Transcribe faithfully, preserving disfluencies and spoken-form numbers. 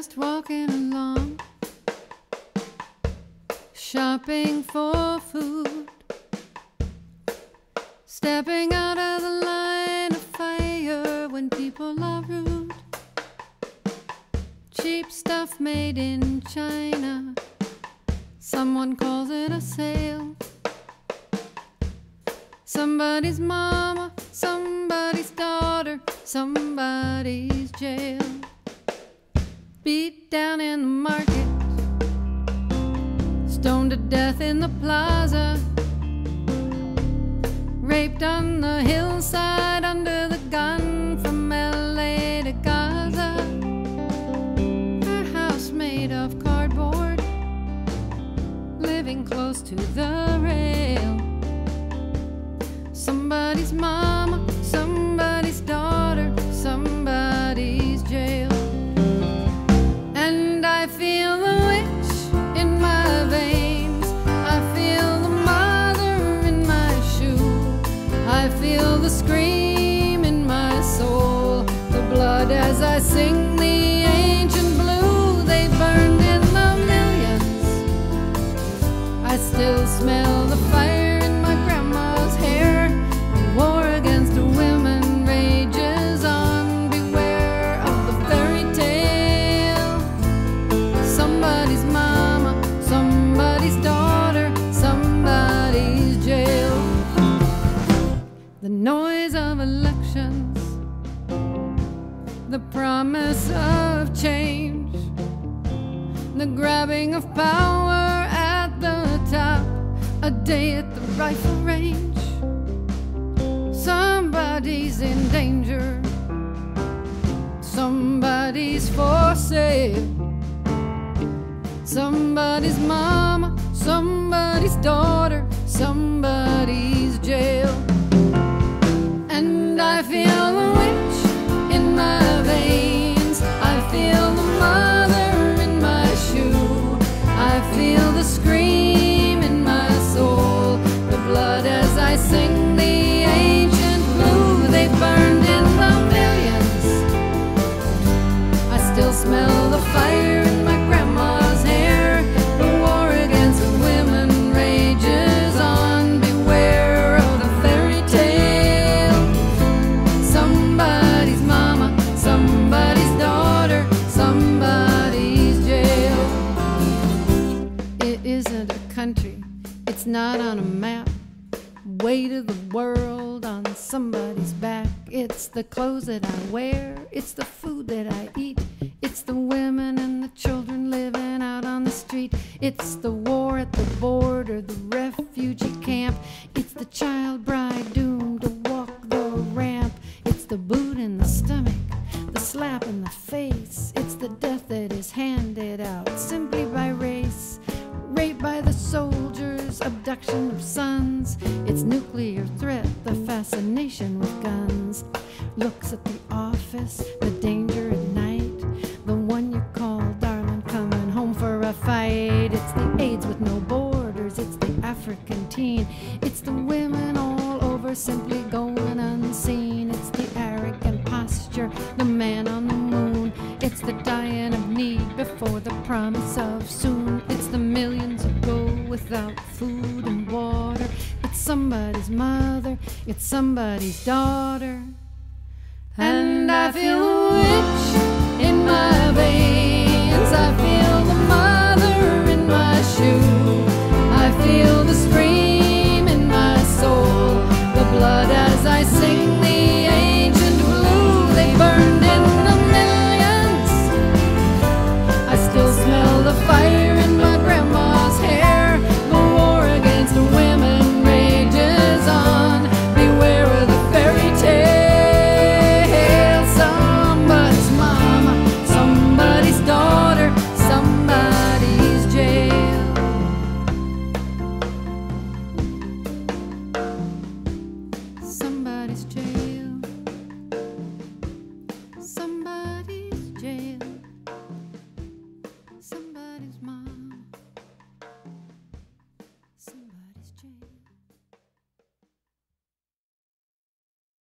just walking along, shopping for food, stepping out of the line of fire when people are rude. Cheap stuff made in China, someone calls it a sale. Somebody's mama, somebody's daughter, somebody's jail. Beat down in the market, stoned to death in the plaza, raped on the hillside under the gun from L A to Gaza. Her house made of cardboard, living close to the rail. Somebody's mama, somebody's daughter, somebody's jail. And I feel the witch in my veins, I feel the mother in my shoe, I feel the scream in my soul, the blood as I sing the ancient blue. They burned in the millions, I still smell the fire in my grandma's hair. The war against women rages on, beware of the fairy tale. Somebody's mama, somebody's daughter, somebody's jail. The noise of elections, the promise of change, the grabbing of power at the top, a day at the rifle range. Somebody's in danger, somebody's for sale. Somebody's mama, somebody's daughter, somebody's jail. And I feel the witch in my veins, I feel the mother in my shoe, I feel the scream in my soul, the blood as I sing the ancient blue. They burned in the millions, I still smell the fire in my grandma's hair. The war against women rages on, beware of the fairy tale. Somebody's mama, somebody's daughter, somebody's jail. It isn't a country, it's not on a map, weight of the world on somebody's back. It's the clothes that I wear, it's the food that I eat, it's the women and the children living out on the street. It's the war at the border, the refugee camp, it's the child bride doomed to walk the ramp. It's the boot in the stomach, the slap in the face, it's the death that is handed out simply by race. Rape by the soldiers, abduction of sons, it's nuclear threat, the fascination with guns. Looks at the office, the danger at night, the one you call darling coming home for a fight. It's the AIDS with no borders, it's the African teen, it's the women all over simply going unseen. It's the arrogant posture, the man on the moon, it's the dying of need before the promise of soon. It's the millions who go without food and water. It's somebody's mother, it's somebody's daughter. And I feel a witch in my veins, I feel the mother in my shoe, I feel the scream in my soul, the blood as I sing the ancient blue. They burned in the millions, I still smell the fire in my grandma's hair. The war against women rages on, beware of the fairy tale. Somebody's mama, somebody's daughter, somebody's jail. Somebody's jail.